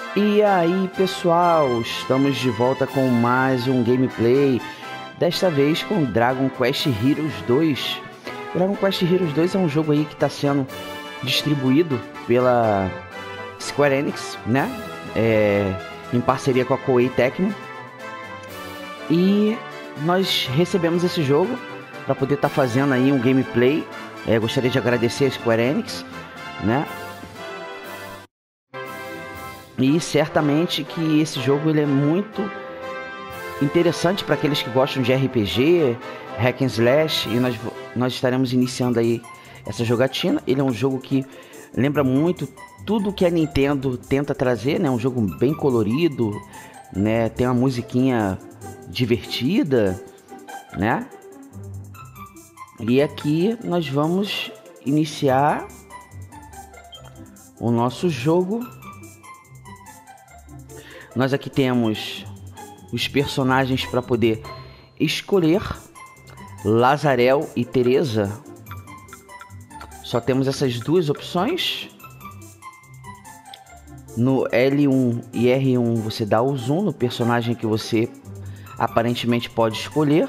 E aí pessoal, estamos de volta com mais um gameplay, desta vez com Dragon Quest Heroes 2. Dragon Quest Heroes 2 é um jogo aí que está sendo distribuído pela Square Enix, né? Em parceria com a Koei Tecmo. E nós recebemos esse jogo para poder estar fazendo aí um gameplay. Gostaria de agradecer a Square Enix, né? E certamente que esse jogo ele é muito interessante para aqueles que gostam de RPG, hack and slash, e nós estaremos iniciando aí essa jogatina. Ele é um jogo que lembra muito tudo que a Nintendo tenta trazer, né? Um jogo bem colorido, né? Tem uma musiquinha divertida, né? E aqui nós vamos iniciar o nosso jogo. Nós aqui temos os personagens para poder escolher, Lazarel e Teresa. Só temos essas duas opções. No L1 e R1 você dá o zoom no personagem que você aparentemente pode escolher.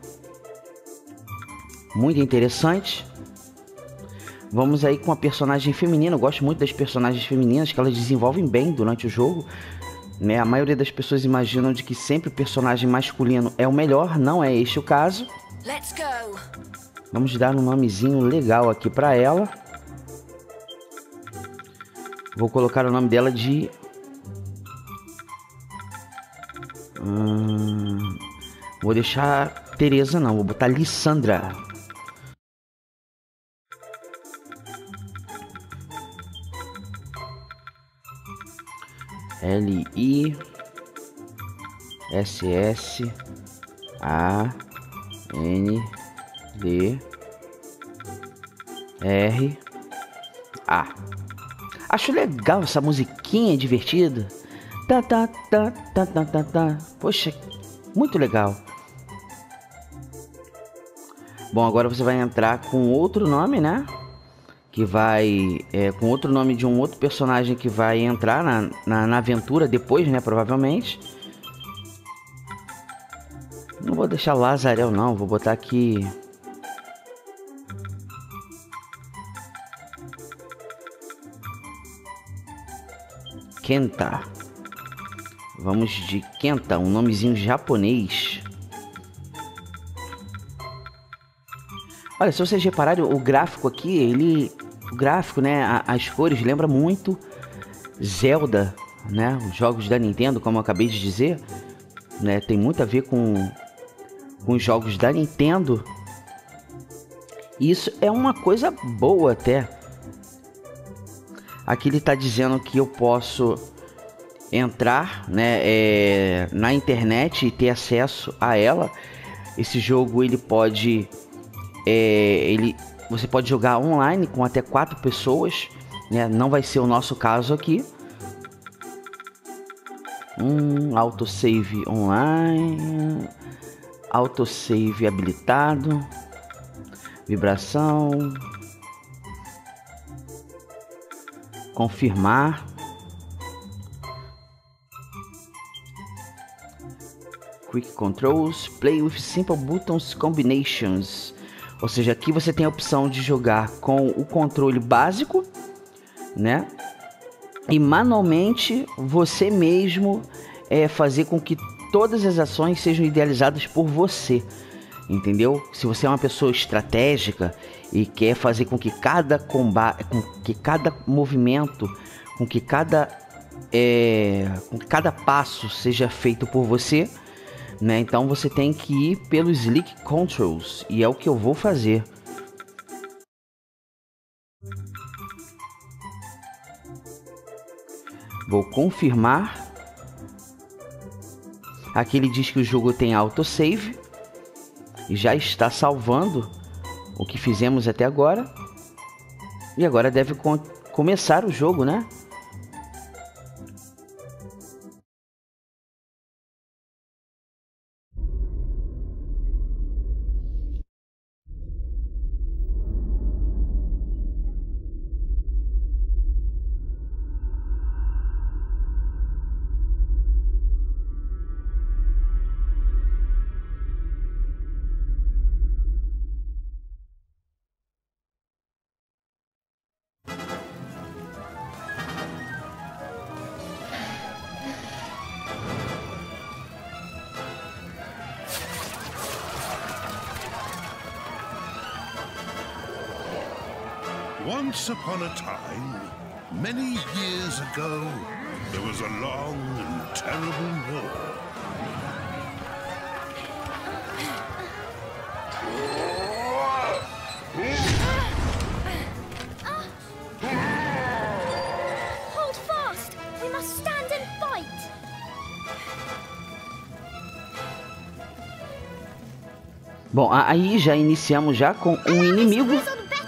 Muito interessante. Vamos aí com a personagem feminina. Eu gosto muito das personagens femininas, que elas desenvolvem bem durante o jogo, né? A maioria das pessoas imaginam de que sempre o personagem masculino é o melhor. Não é este o caso. Let's go. Vamos dar um nomezinho legal aqui para ela. Vou colocar o nome dela de... Vou deixar Teresa não, vou botar Lissandra. Lissandra. Acho legal essa musiquinha divertida. Tá, tá, tá, tá, tá, tá, tá. Poxa, muito legal. Bom, agora você vai entrar com outro nome, né? Que vai... com outro nome de um outro personagem que vai entrar na aventura depois, né? Provavelmente. Não vou deixar Lazarel, não. Vou botar aqui... Kenta. Vamos de Kenta, um nomezinho japonês. Olha, se vocês repararem, o gráfico aqui, o gráfico, né, as cores lembra muito Zelda, né, os jogos da Nintendo, como eu acabei de dizer, né, tem muito a ver com os jogos da Nintendo. E isso é uma coisa boa até. Aqui ele está dizendo que eu posso entrar, né, na internet e ter acesso a ela. Esse jogo ele pode... você pode jogar online com até 4 pessoas, né? Não vai ser o nosso caso aqui. Autosave online, autosave habilitado, vibração, confirmar. Quick controls, play with simple buttons combinations. Ou seja, aqui você tem a opção de jogar com o controle básico, né? E manualmente você mesmo fazer com que todas as ações sejam idealizadas por você, entendeu? Se você é uma pessoa estratégica e quer fazer com que cada combate, com que cada movimento, com que cada passo seja feito por você, né? Então você tem que ir pelos Slick Controls, e é o que eu vou fazer. Vou confirmar. Aqui ele diz que o jogo tem autosave e já está salvando o que fizemos até agora. E agora deve começar o jogo, né? Once upon a time, many years ago, there was a long and terrible war. Hold fast! We must stand and fight! Bom, aí já iniciamos já com um inimigo.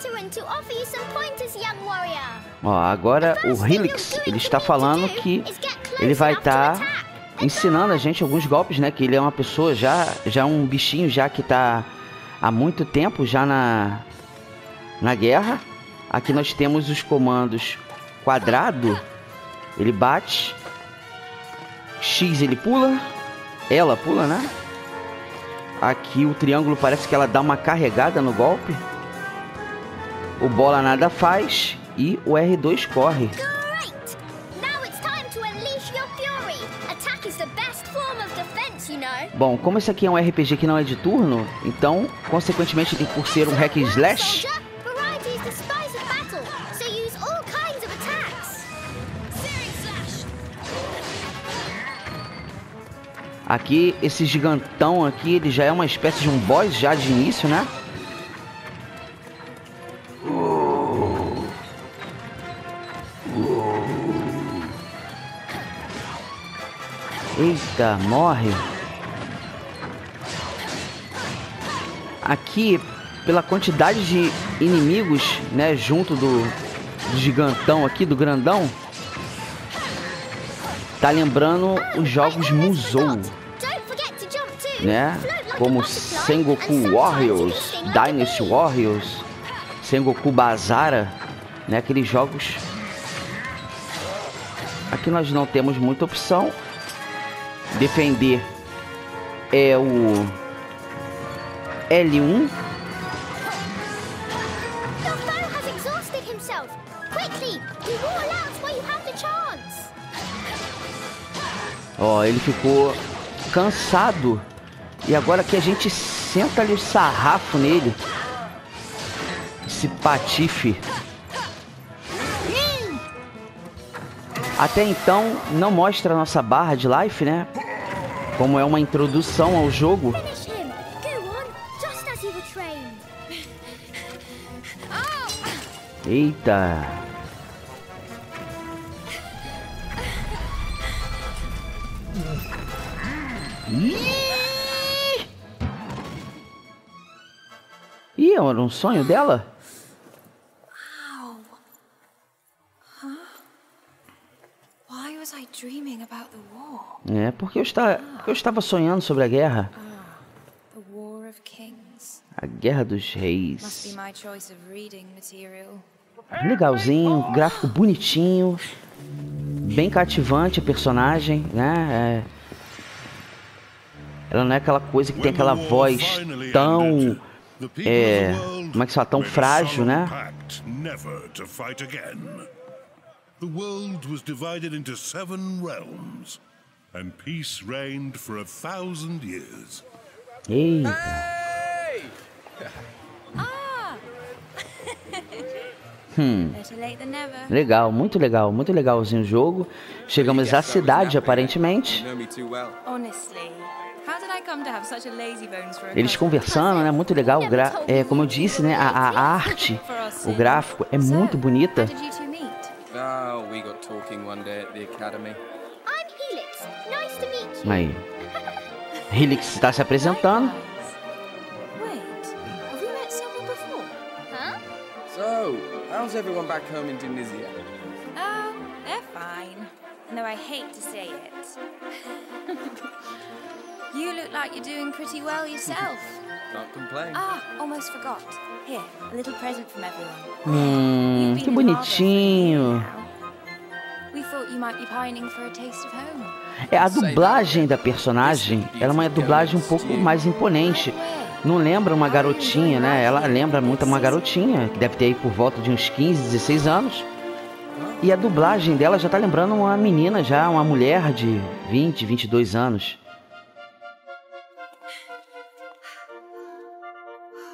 Ó, agora o Helix, ele está falando que ele vai estar ensinando a gente alguns golpes, né? Que ele é uma pessoa já um bichinho já que está há muito tempo já na guerra. Aqui nós temos os comandos quadrado, ele bate, X ele pula, ela pula, né? Aqui o triângulo parece que ela dá uma carregada no golpe. O bola nada faz e o R2 corre. Bom, como esse aqui é um RPG que não é de turno, então, consequentemente, por ser um hack and slash, aqui, esse gigantão aqui, ele já é uma espécie de um boss já de início, né? Eita, morre. Aqui, pela quantidade de inimigos, né, junto do gigantão aqui, do grandão, tá lembrando os jogos Musou, né? Como Sengoku Warriors, Dynasty Warriors, Sengoku Basara, né? Aqueles jogos. Aqui nós não temos muita opção. Defender é o L1. Ó, ele ficou cansado. E agora que a gente senta ali o sarrafo nele. Esse patife. Até então não mostra a nossa barra de life, né? Como é uma introdução ao jogo. Eita. Ih, era um sonho dela? É, porque eu estava sonhando sobre a guerra. A Guerra dos Reis. Legalzinho, gráfico bonitinho, bem cativante a personagem, né? Ela não é aquela coisa que tem aquela voz tão... como é que se fala? Tão frágil, né? The world was divided into 7 realms, and peace reigned for 1,000 years. Eita. Hey! Legal, muito legalzinho o jogo. Chegamos à cidade, aparentemente. Eles conversando, né? Muito legal. Como eu disse, né? A arte, o gráfico é muito bonita. Oh, we got talking one day at the academy. I'm Helix. Nice to meet you. Aí. Helix está se apresentando. Wait, have we met someone before? Huh? So, how's everyone back home in Tunisia? Oh, they're fine. Though I hate to say it. You look like you're doing pretty well yourself. Can't complain. Ah, almost forgot. Here, a little present from everyone. Que bonitinho. We thought you might be pining for a taste of home. A dublagem da personagem, ela é uma dublagem um pouco mais imponente. Não lembra uma garotinha, né? Ela lembra muito uma garotinha, que deve ter aí por volta de uns 15, 16 anos. E a dublagem dela já tá lembrando uma menina já, uma mulher de 20, 22 anos.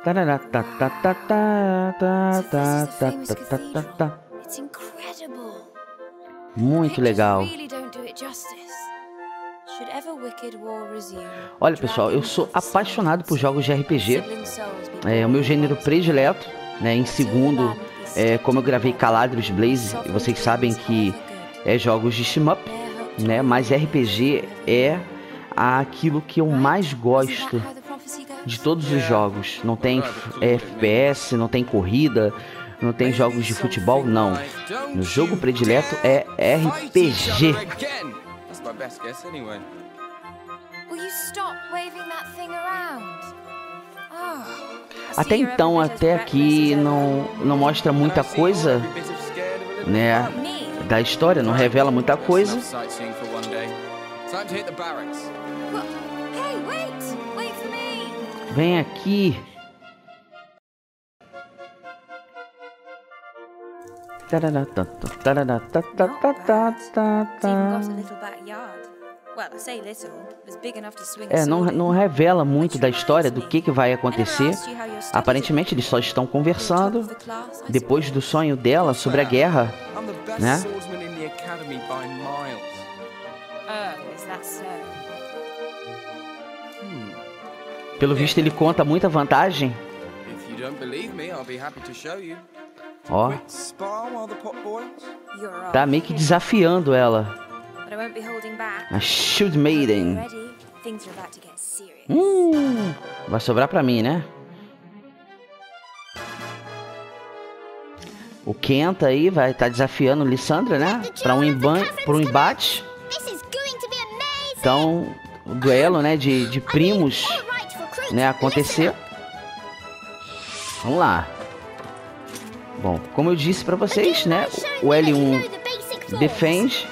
Tarará, tá, tá, tá, tá, tá, tá, tá, tá, tá, tá, tá. It's incredible. Muito legal. Really don't do it justice. Should ever wicked war resume, Olha, pessoal, eu sou apaixonado por jogos de RPG. sibling souls be É o meu gênero predileto, né? Em segundo, como eu gravei Caladrius Blaze, e vocês sabem que é jogos de shmup, né? Mas RPG é aquilo que eu mais gosto de todos os jogos. Não tem FPS, não tem corrida, não tem jogos de futebol, não. Meu jogo predileto é RPG. That's my best guess anyway. Will you stop waving that thing around? Oh, Até então, até aqui não mostra muita coisa, né, da história, não revela muita coisa. Sightseeing for one day. Time to hit the barracks. Hey, wait for me. Vem aqui. Não revela muito da história, do que vai acontecer. Aparentemente eles só estão conversando depois do sonho dela sobre a guerra, I'm the best né? swordsman in the academy by miles. Is that so? Pelo visto ele conta muita vantagem. If you don't believe me, I'll be happy to show you. Ó, Quick spar while the pot boils. You're right. tá meio que desafiando ela. But I won't be holding back. A Shield Maiden. Ready? Things are about to get serious. Vai sobrar pra mim, né? O Kenta aí vai estar desafiando Lissandra, né? Pra um embate. Então, o duelo, né? De primos, né? Acontecer. Vamos lá. Bom, como eu disse pra vocês, né? O L1 defende.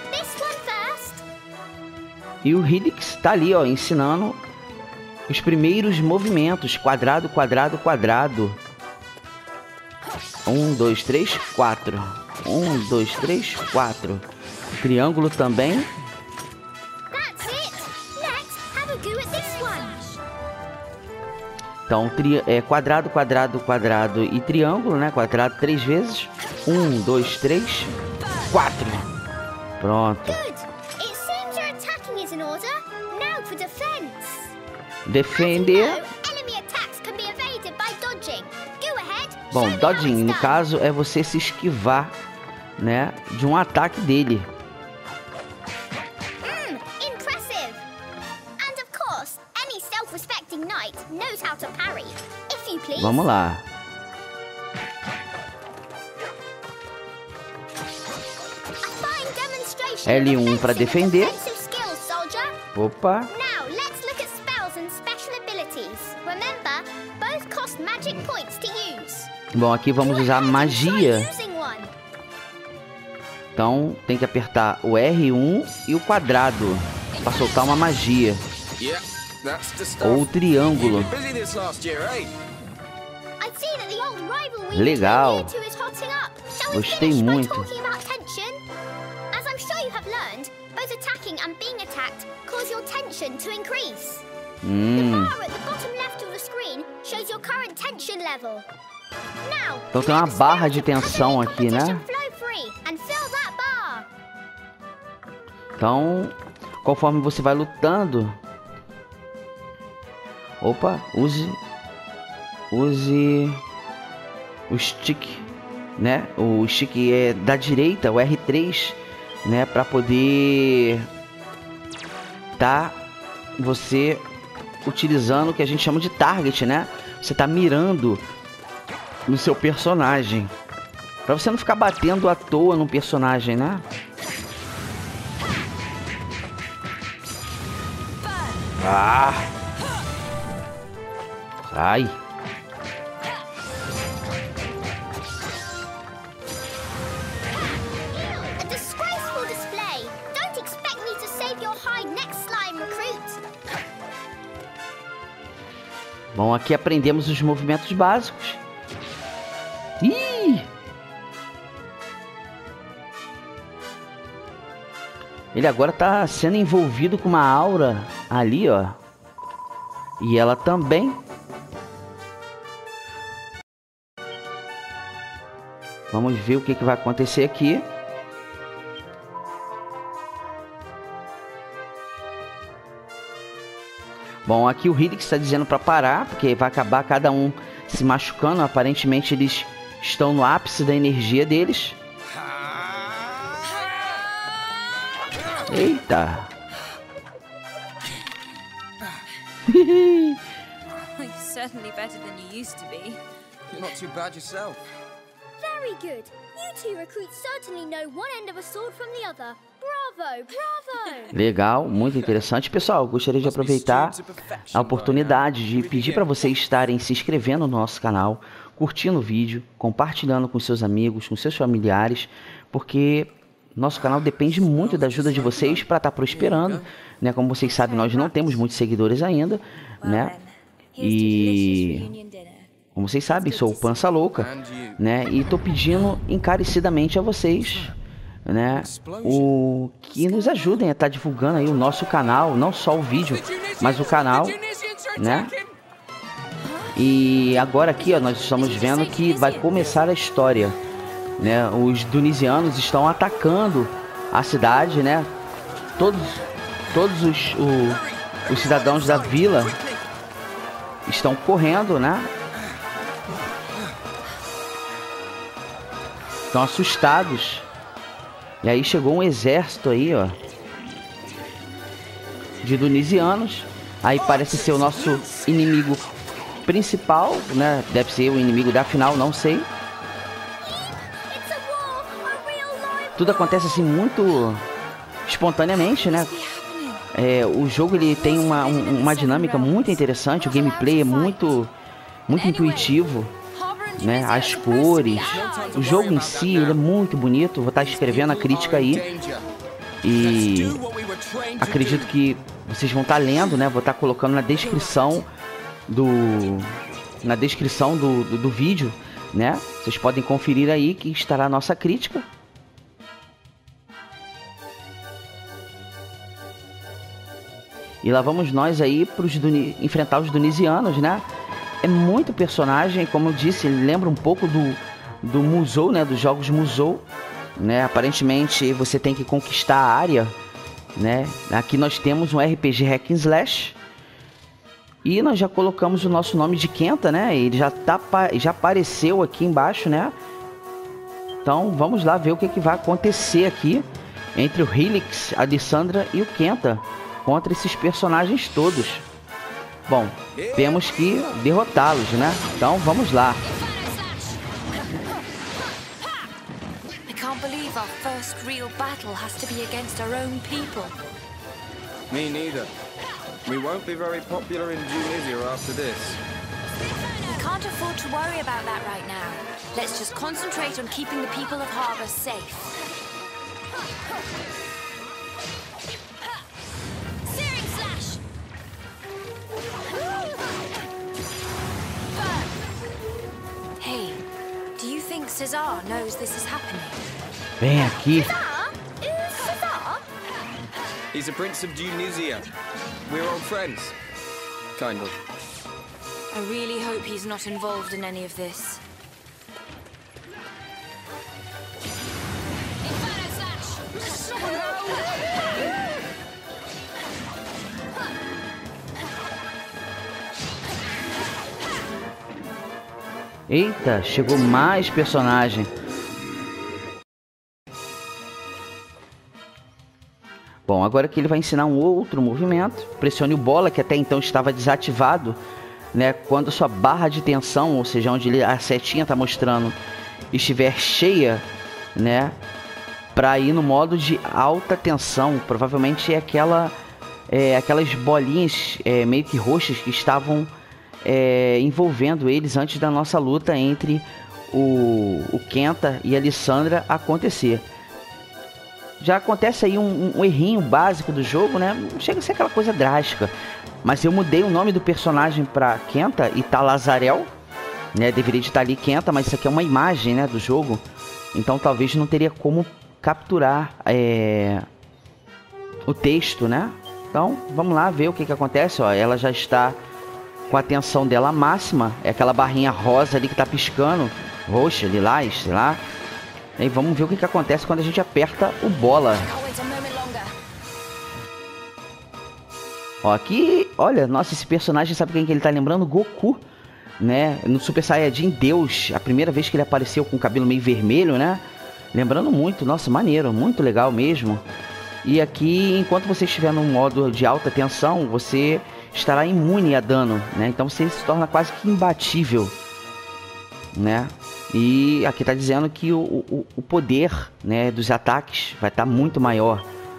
E o Hidix tá ali, ó, ensinando os primeiros movimentos. Quadrado, quadrado, quadrado. 1, 2, 3, 4. 1, 2, 3, 4. Triângulo também. Então, quadrado, quadrado, quadrado e triângulo, né? Quadrado 3 vezes. 1, 2, 3, 4. Pronto. Defender. Bom, dodging, no caso, é você se esquivar, né? De um ataque dele. Vamos lá. L1 para defender. Opa. Bom, aqui vamos usar magia. Então tem que apertar o R1 e o quadrado para soltar uma magia. Ou o triângulo. Legal. Gostei muito. Então tem uma barra de tensão aqui, né? Então, conforme você vai lutando, opa, use o stick, né? O stick é da direita, o R3, né? Para poder você utilizando o que a gente chama de target, né? Você tá mirando no seu personagem, para você não ficar batendo à toa no personagem, né? Ah! Ai! Bom, aqui aprendemos os movimentos básicos. Ih! Ele agora tá sendo envolvido com uma aura ali, ó. E ela também. Vamos ver o que vai acontecer aqui. Bom, aqui o Helix está dizendo para parar, porque vai acabar cada um se machucando. Aparentemente eles estão no ápice da energia deles. Eita! You're certainly better than you used to be. You're not too bad yourself. Very good. You two recruits certainly know one end of a sword from the other. Bravo, bravo! Legal, muito interessante. Pessoal, gostaria de aproveitar a oportunidade de pedir para vocês estarem se inscrevendo no nosso canal, curtindo o vídeo, compartilhando com seus amigos, com seus familiares, porque nosso canal depende muito da ajuda de vocês para estar prosperando, né? Como vocês sabem, nós não temos muitos seguidores ainda, né? E como vocês sabem, sou o Pança Louca, né? E tô pedindo encarecidamente a vocês, né, o que nos ajudem a estar divulgando aí o nosso canal, não só o vídeo, mas o canal, né? E agora aqui, ó, nós estamos vendo que vai começar a história, né? Os dunisianos estão atacando a cidade, né? Todos os cidadãos da vila estão correndo, né? Estão assustados. E aí chegou um exército aí, ó, de dunisianos. Aí parece ser o nosso inimigo principal, né? Deve ser o inimigo da final, não sei. Tudo acontece assim muito espontaneamente, né? O jogo ele tem uma dinâmica muito interessante. O gameplay é muito intuitivo, né? As cores, o jogo em si ele é muito bonito. Vou estar escrevendo a crítica aí e acredito que vocês vão estar lendo, né? Vou estar colocando na descrição do vídeo, né? Vocês podem conferir aí que estará a nossa crítica. E lá vamos nós aí para enfrentar os dunisianos, né? É muito personagem, como eu disse, ele lembra um pouco do Musou, né? Dos jogos Musou, né? Aparentemente você tem que conquistar a área, né? Aqui nós temos um RPG Hack and Slash. E nós já colocamos o nosso nome de Kenta, né? Ele já apareceu aqui embaixo, né? Então vamos lá ver o que vai acontecer aqui entre o Helix, a Lissandra e o Kenta contra esses personagens todos. Bom, temos que derrotá-los, né? Então vamos lá. I can't believe our first real battle has to be against our own people. Me neither. We won't be very popular in Tunisia after this. We can't afford to worry about that right now. Let's just concentrate on keeping the people of Harbour safe. Searing slash! Hey, do you think Cesar knows this is happening? Vem aqui. Cesar? He's a prince of Tunisia. We're old friends. Kind of. I really hope he's not involved in any of this. Eita, chegou mais personagem. Bom, agora que ele vai ensinar um outro movimento. Pressione o bola, que até então estava desativado, né? Quando sua barra de tensão, ou seja, onde a setinha está mostrando, estiver cheia, né? Para ir no modo de alta tensão. Provavelmente é aquelas bolinhas meio que roxas que estavam envolvendo eles antes da nossa luta entre o Kenta e a Lissandra acontecer. Já acontece aí um errinho básico do jogo, né? Não chega a ser aquela coisa drástica. Mas eu mudei o nome do personagem para Kenta e tá Lazarel, né? Deveria estar ali Kenta, mas isso aqui é uma imagem, né, do jogo. Então talvez não teria como capturar o texto, né? Então vamos lá ver o que acontece. Ó, ela já está com a tensão dela máxima. É aquela barrinha rosa ali que tá piscando. Roxa, lilás, sei lá. E vamos ver o que acontece quando a gente aperta o bola. Ó, aqui, olha, nossa, esse personagem, sabe quem que ele tá lembrando? Goku, né? No Super Saiyajin Deus, a primeira vez que ele apareceu com o cabelo meio vermelho, né? Lembrando muito, nossa, maneiro, muito legal mesmo. E aqui, enquanto você estiver no modo de alta tensão, você estará imune a dano, né? Então você se torna quase que imbatível, né? E aqui tá dizendo que o poder, né, dos ataques vai estar muito maior.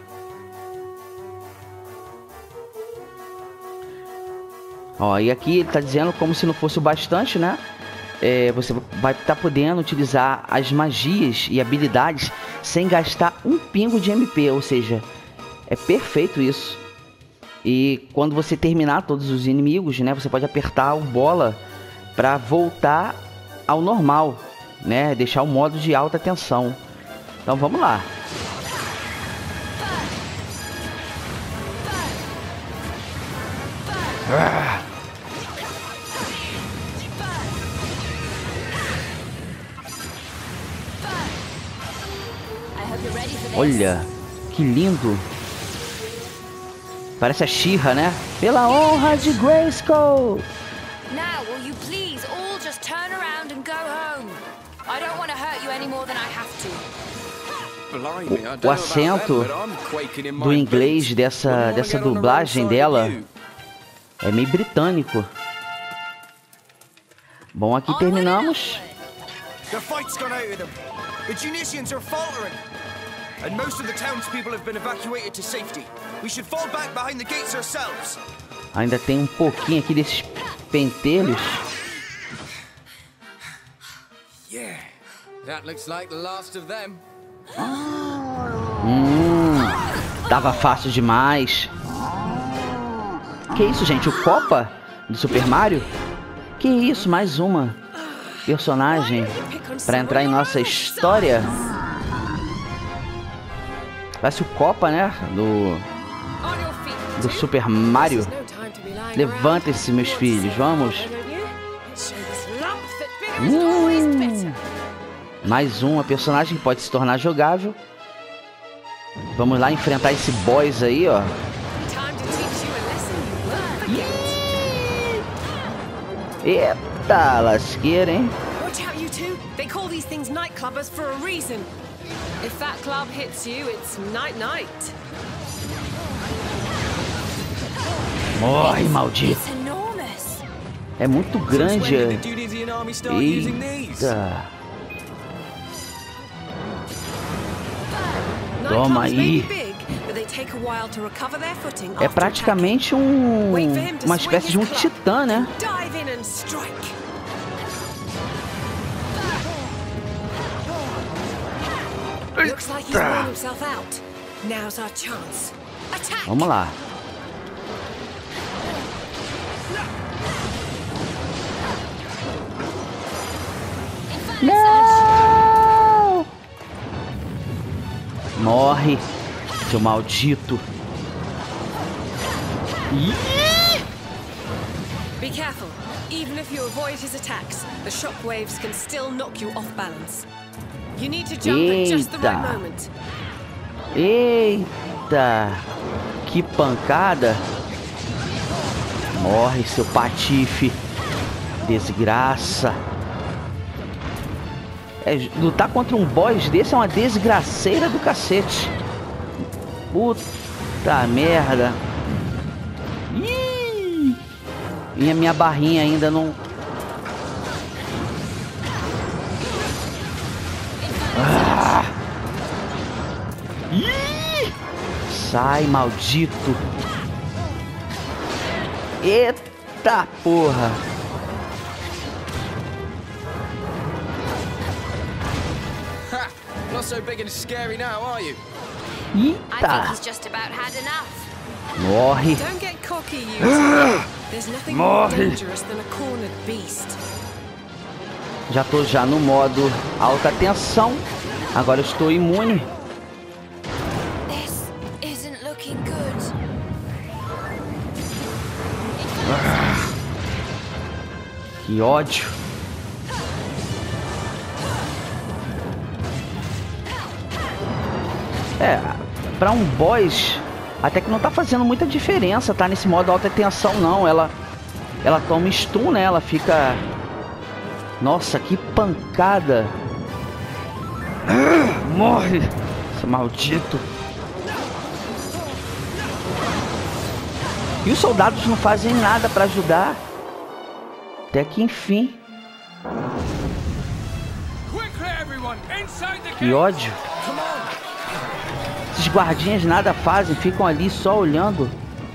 Ó, e aqui ele tá dizendo como se não fosse o bastante, né? Você vai estar podendo utilizar as magias e habilidades sem gastar um pingo de MP, ou seja, é perfeito isso. E quando você terminar todos os inimigos, né, você pode apertar o bola para voltar ao normal, né? Deixar o modo de alta tensão. Então vamos lá. Olha, que lindo. Parece a She-Ra, né? Pela honra de Grayskull. Now, will you please all just turn around and go home? I don't want to hurt you any more than I have to. O acento do inglês dessa dublagem dela é meio britânico. Bom, aqui terminamos. The fight's gone out of them. The Tunisians are faltering. And most of the townspeople have been evacuated to safety. We should fall back behind the gates ourselves. Ainda tem um pouquinho aqui desses pentelhos. Yeah, that looks like the last of them. Tava fácil demais. Que isso, gente? O Copa do Super Mario? Que isso? Mais uma personagem para entrar em nossa história. Parece o Copa, né? Do Super Mario. Levantem-se, meus filhos. Vamos. Mais uma personagem que pode se tornar jogável. Vamos lá enfrentar esse boss aí, ó. Eita, lasqueira, hein? Watch out, you two. They call these things nightclubbers for a reason. If that club hits you, it's night-night. Morre, maldito. É muito grande. Eita. Toma aí. É praticamente uma espécie de um titã, né? Vamos lá. Não! Morre, seu maldito. Be careful. Even if you avoid his attacks, the shockwaves can still knock you off balance. You need to jump at just the right moment. Eita! Que pancada! Morre, seu patife! Desgraça! Lutar contra um boss desse é uma desgraceira do cacete. Puta merda! Ih! E a minha barrinha ainda não... Sai, maldito. Eita porra. Ha! Not so big and scary now, are you? Eita. Morre. Don't get cocky, you. There's nothing more dangerous than a cornered beast. Já tô no modo alta tensão. Agora eu estou imune. Que ódio. pra um boss, até que não tá fazendo muita diferença, tá? Nesse modo alta tensão, não. Ela toma stun, né? Ela fica... Nossa, que pancada! Morre, seu maldito! E os soldados não fazem nada pra ajudar. Até que enfim. Que ódio. Esses guardinhas nada fazem, ficam ali só olhando.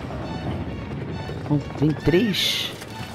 Tem 3.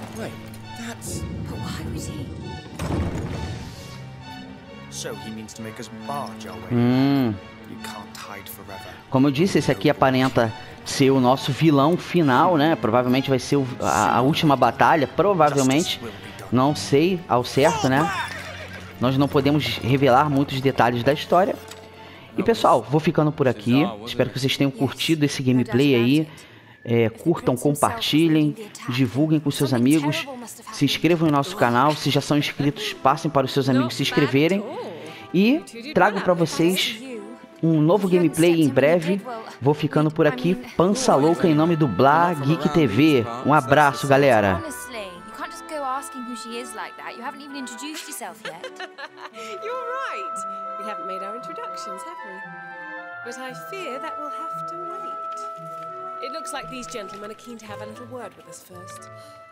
Como eu disse, esse aqui aparenta ser o nosso vilão final, né? Provavelmente vai ser a última batalha, provavelmente. Não sei ao certo, né? Nós não podemos revelar muitos detalhes da história. E pessoal, vou ficando por aqui. Espero que vocês tenham curtido esse gameplay aí. Curtam, compartilhem, divulguem com seus amigos. Se inscrevam no nosso canal. Se já são inscritos, passem para os seus amigos se inscreverem. E trago para vocês um novo gameplay em breve. Vou ficando por aqui. Pança Louca em nome do Blah Geek TV. Um abraço, galera. Asking who she is like that. You haven't even introduced yourself yet. You're right. We haven't made our introductions, have we? But I fear that we'll have to wait. It looks like these gentlemen are keen to have a little word with us first.